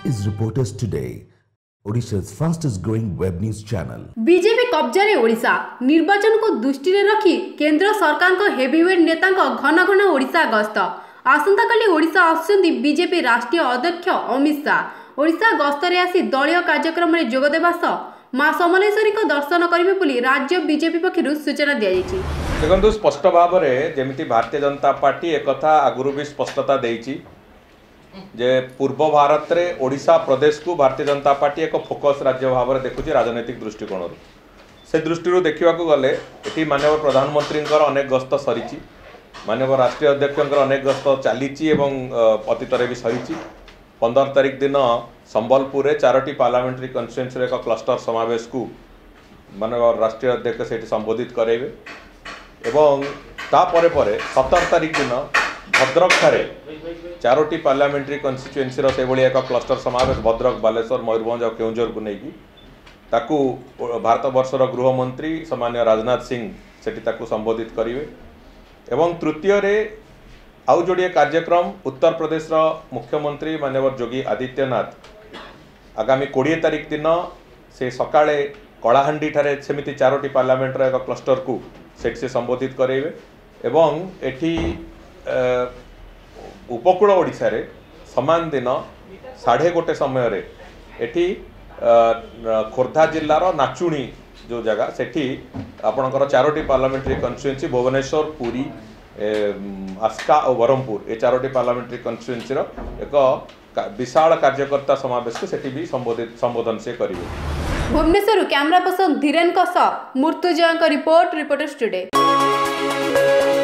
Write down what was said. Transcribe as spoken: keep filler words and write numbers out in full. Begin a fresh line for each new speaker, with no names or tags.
is Reporters Today, Odisha's fastest growing web news channel.
BJP कब्जारे ओडिशा निर्वाचन को दृष्टि रे रखी केंद्र सरकार को हेवीवेट नेता घन घन ओडिशा गस्त आसंता काली ओडिशा आसुचंदी बीजेपी राष्ट्रीय अध्यक्ष अमित शाह ओडिशा गस्तरे आसी दलीय कार्यक्रम रे जोग देबा सह मां समलेश्वरी को दर्शन करिवे बोली राज्य बीजेपी पक्षरु सूचना दिया जायछि।
देखंतु स्पष्ट भाव में जेमिति भारतीय जनता पार्टी एक कथा आगुरु भी स्पष्टता देइछि जे पूर्व भारत रे ओडिशा प्रदेश को भारतीय जनता पार्टी एक फोकस राज्य भाव में देखुची राजनीतिक दृष्टिकोण से दृष्टि देखा गले ये माननीय प्रधानमंत्री अनेक गस्त सरी माननीय राष्ट्रीय अध्यक्ष अनेक गस्त चली अतीत भी सरी पंदर तारिख दिन संबलपुर में चारोटी पार्लियामेंट्री कन्स्टिट्यूएंसी एक क्लस्टर समावेश को माननीय राष्ट्रीय अध्यक्ष से संबोधित करेंगे एवं तापर पर सतर तारिख दिन भद्रक ठारे चारोटी पार्लियामेंट्री कन्स्टिट्यूएंसी से एक क्लस्टर समावेश भद्रक बालेश्वर मयूरभंज और केउंझर को लेकिन ताकू भारत वर्षर गृहमंत्री सामान्य राजनाथ सिंह सेठी ताकू संबोधित करेंगे एवं तृतीय रे आउ जोड़े कार्यक्रम उत्तर प्रदेश मुख्यमंत्री माननीय योगी आदित्यनाथ आगामी कोड़े तारिख दिन से सकाळे कलाहांडी ठारे सेमिति चारोटी पार्लियामेंटर एक क्लस्टर को सेठी से संबोधित करेंगे एवं एठी उपकूल ओडिशा रे समान दिन साढ़े गोटे समय रे एठी खोर्धा जिल्लार नाचुणी जो जगह सेठी आपणकर चारोटी पार्लियामेंट्री कन्स्टिट्यूएंसी भुवनेश्वर पुरी आस्का और ब्रह्मपुर ये चारोटी पार्लियामेंट्री कन्स्टिट्यूएंसी एक विशाल कार्यकर्ता समावेश को सेठी भी संबोधित संबोधन से करेंगे।
भुवनेश्वर कैमरा पर्सन धीरेन का सह मूर्तुजय रिपोर्ट रिपोर्टर्स टुडे।